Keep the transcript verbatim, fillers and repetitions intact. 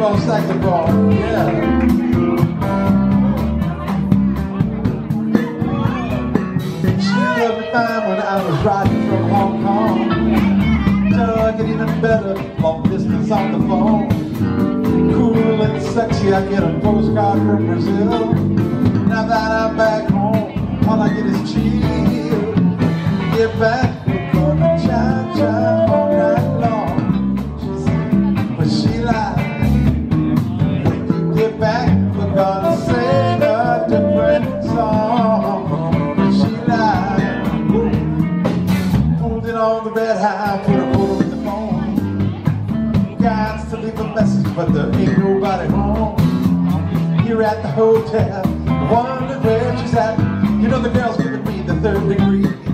on saxophone, yeah. She loved me fine when I was riding from Hong Kong. Dug it even better, long distance on the phone. Cool and sexy, I get a postcard from Brazil. Now that I'm back home, all I get is chill. Get back, we're gonna chime, chime all night long. She said, but she lied. When you get back, we're gonna sing a different song. But she lied. Pulled it on the red high, put a photo in the phone. Guys to leave a message, but there ain't nobody home. Here at the hotel, wondering where she's at. You know the girl's giving me the third degree.